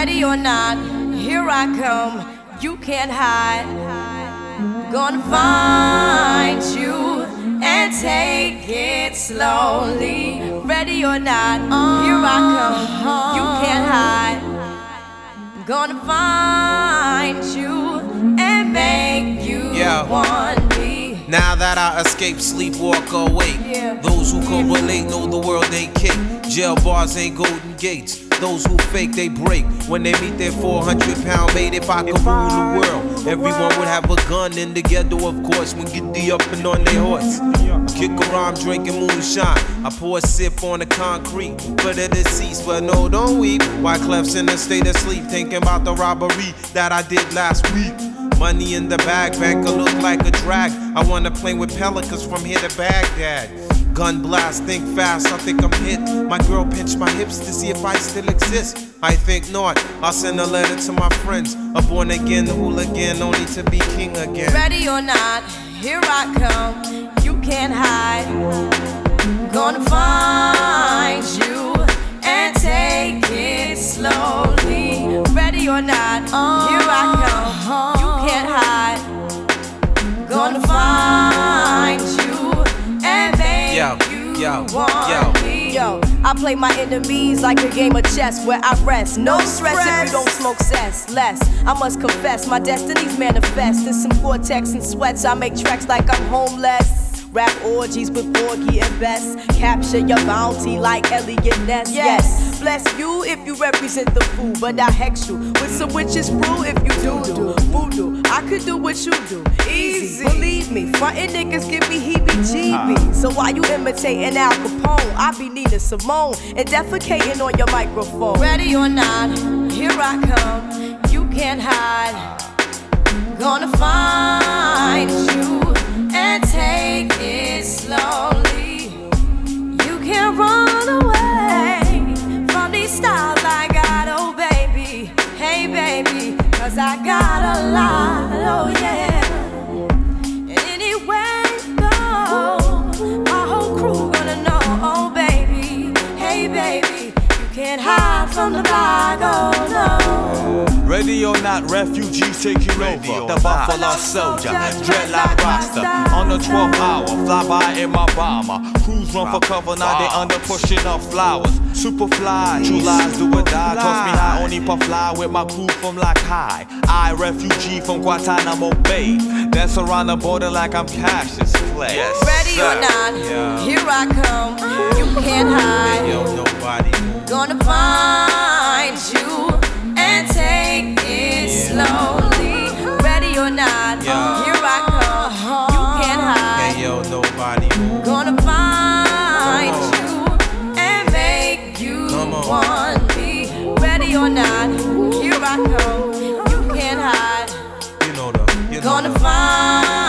Ready or not, here I come. You can't hide. Gonna find you and take it slowly. Ready or not, here I come. You can't hide. Gonna find you and make you want me. Now that I escape, sleep, walk, awake. Those who can relate know the world ain't cake. Jail bars ain't golden gates. Those who fake, they break. When they meet their 400-pound mate, if I could rule the world, everyone would have a gun in the ghetto, of course, when get the up and on their horse. Kick around drinking moonshine. I pour a sip on the concrete for the deceased, but no, don't weep. Wyclef's in a state of sleep, thinking about the robbery that I did last week. Money in the bag, banker look like a drag. I wanna play with pelicans from here to Baghdad. Gun blast, think fast, I think I'm hit. My girl pinched my hips to see if I still exist. I think not, I'll send a letter to my friends. A born again hooligan, only to be king again. Ready or not, here I come. You can't hide. Gonna find you and take it slowly. Ready or not, here I come. You can't hide. Gonna find you and make you want me. Yo, I play my enemies like a game of chess where I rest. No stress if you don't smoke cess. Less, I must confess, my destinies manifest. In some Gore-Tex and sweats, I make tracks like I'm homeless. Rap orgies with Porgy and Bess. Capture your bounty like Elliot Ness. Yes, bless you if you represent the fool, but I hex you with some witches brew if you do voodoo. I could do what you do, easy. Believe me, frontin' niggas give me heebie-jeebies. So while you imitating Al Capone, I be Nina Simone and defecating on your microphone. Ready or not, here I come. You can't hide. Gonna find you and take it slowly. You can't run away from these styles I got, oh baby. Hey baby, cause I got a lot, oh yeah. And anywhere you go, my whole crew gonna know, oh baby. Hey baby, you can't hide from the block, oh no. Ready or not, refugees taking over. The Buffalo Soldier, dreadlock roster. On the 12th hour, fly by in my bomber. Crews run for cover, now they under pushing up flowers. Super fly, true lies do or die. Toss me high, only puff fly with my crew from like high. I, refugee from Guantanamo Bay. Dance around the border like I'm Cassius Clay. Ready or not, here I come. You can't hide. Gonna find you and take it slowly. Ready or not, here I come. You can't hide. Gonna find you and make you want me. Ready or not, here I come. You can't hide. Gonna find